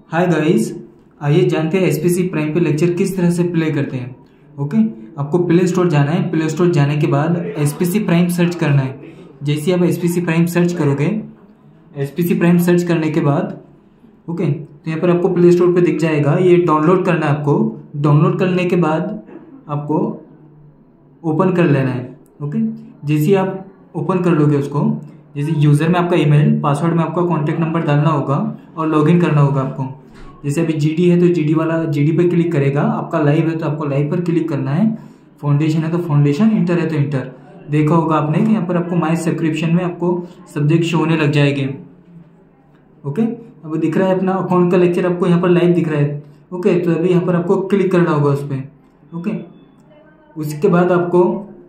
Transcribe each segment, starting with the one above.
Hi guys, आइए जानते हैं एसपीसी प्राइम पे लेक्चर किस तरह से प्ले करते हैं। ओके, आपको प्ले स्टोर जाना है। प्ले स्टोर जाने के बाद एसपीसी प्राइम सर्च करना है। जैसे आप एसपीसी प्राइम सर्च करोगे, एसपीसी प्राइम सर्च करने के बाद ओके, तो यहाँ पर आपको प्ले स्टोर पे दिख जाएगा। ये डाउनलोड करना है आपको। डाउनलोड करने के बाद आपको ओपन कर लेना है। ओके, जैसे आप ओपन कर लोगे उसको, जैसे यूज़र में आपका ईमेल, पासवर्ड में आपका कॉन्टैक्ट नंबर डालना होगा और लॉगिन करना होगा आपको। जैसे अभी जीडी है तो जीडी वाला जीडी पर क्लिक करेगा। आपका लाइव है तो आपको लाइव पर क्लिक करना है। फाउंडेशन है तो फाउंडेशन, इंटर है तो इंटर। देखा होगा आपने कि यहाँ पर आपको माई सब्सक्रिप्शन में आपको सब्जेक्ट शो होने लग जाएंगे। ओके, अब दिख रहा है अपना अकाउंट का लेक्चर आपको यहाँ पर लाइव दिख रहा है। ओके, तो अभी यहाँ पर आपको क्लिक करना होगा उस पर। ओके, उसके बाद आपको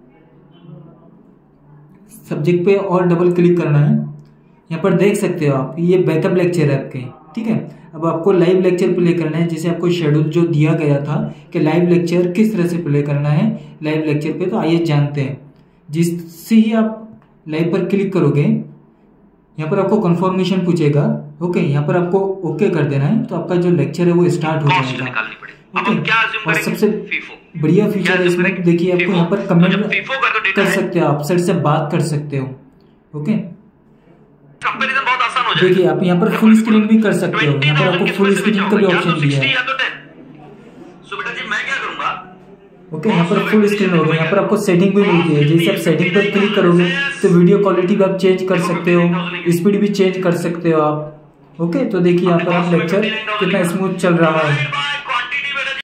सब्जेक्ट पे और डबल क्लिक करना है। यहाँ पर देख सकते हो आप, ये बैकअप लेक्चर है आपके। ठीक है, अब आपको लाइव लेक्चर प्ले करना है। जैसे आपको शेड्यूल जो दिया गया था कि लाइव लेक्चर किस तरह से प्ले करना है लाइव लेक्चर पे, तो आइए जानते हैं। जिससे ही आप लाइव पर क्लिक करोगे, यहाँ पर आपको कंफर्मेशन पूछेगा। ओके, यहाँ पर आपको ओके कर देना है, तो आपका जो लेक्चर है वो स्टार्ट हो जाएगा। और सबसे बढ़िया फीचर है इसमें, देखिए आपको यहाँ पर कमेंट कर सकते हो, आप सर से बात कर सकते हो। ओके, कंपैरिजन बहुत आसान हो जाएगा। देखिए आप यहाँ पर फुल स्क्रीन भी कर सकते हो। यहाँ पर आपको फुल स्क्रीन का भी ऑप्शन दिया है। सो बेटा जी मैं क्या करूंगा। ओके, यहाँ पर फुल स्क्रीन होगा। यहाँ पर आपको सेटिंग भी मिलती है। जैसे आप सेटिंग पर क्लिक करोगे तो वीडियो क्वालिटी भी आप चेंज कर सकते हो, स्पीड भी चेंज कर सकते हो आप। ओके, तो देखिए यहाँ पर आप लेक्चर कितना स्मूथ चल रहा है।